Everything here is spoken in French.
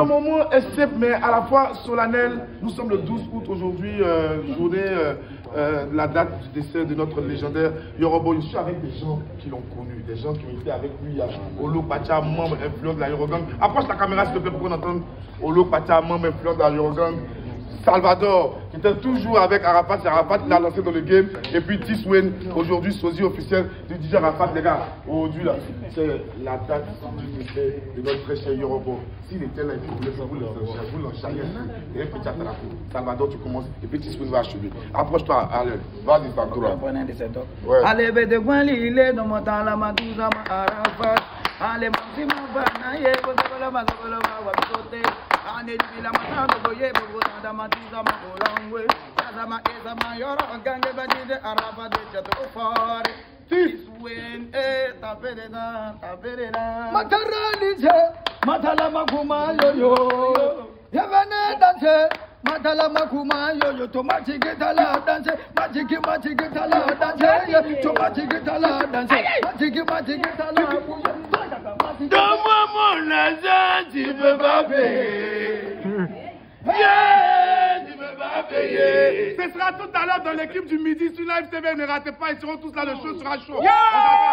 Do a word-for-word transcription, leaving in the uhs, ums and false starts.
un moment exceptionnel, mais à la fois solennel. Nous sommes le douze août aujourd'hui, euh, journée, euh, euh, la date du décès de notre légendaire Yorobo. Je suis avec des gens qui l'ont connu, des gens qui ont été avec lui, Olo Pacha, membre influent de la Eurogang. Approche la caméra s'il te plaît pour qu'on entende Olo Pacha, membre influent de la Eurogang. Salvador, qui était toujours avec Arafat, c'est Arafat qui l'a lancé dans le game. Et puis Tiswen, aujourd'hui sosie officiel du D J Arafat, les gars. Aujourd'hui, là, c'est la date du décès de notre très cher Yorobo. S'il était là, il voulait vous l'enchaîner. Et un petit attrape. Salvador, tu commences. Et puis Tiswen va achever. Approche-toi à l'heure. Vas-y, Sankoura. Allez, bête, point l'île, dans mon temps, la matouza, Arafat. Allez, mon si mon bana, yé, vous avez la main, vous avez la main, Ane bila matando boye bobo da matiza makolangwe azama ezama yoro gange badide araba de chato fare tiswen e taperena taperena matarani je matala makuma yoyo yevene danse matala makuma yoyo to machike tala danse machike machike tala danse to machike tala danse machike machike tala dans mon argent, tu ne peux pas payer. Yeah, tu ne peux pas payer. Ce sera tout à l'heure dans l'équipe du midi sur Live T V. Ne ratez pas, ils seront tous là, le show sera chaud. Yeah.